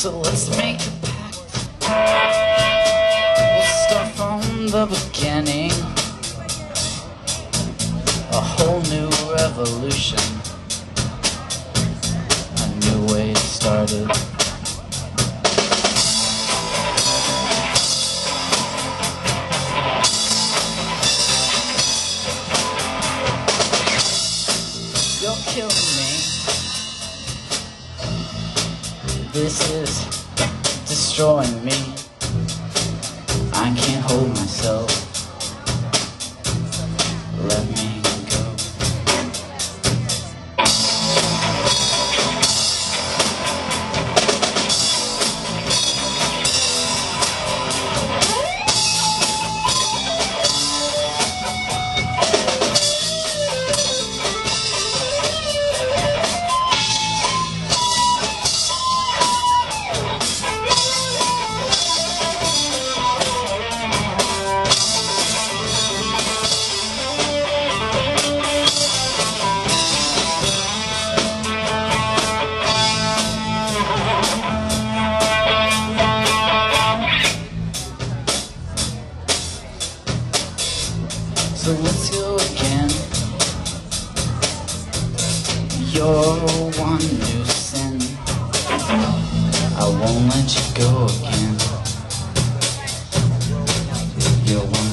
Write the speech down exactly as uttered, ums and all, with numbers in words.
So let's make a pact. We'll start from the beginning. A whole new revolution. A new way started. You're killing me. This is destroying me. I can't hold myself. Let me go. So let's go again. You're one new sin. I won't let you go again. You're one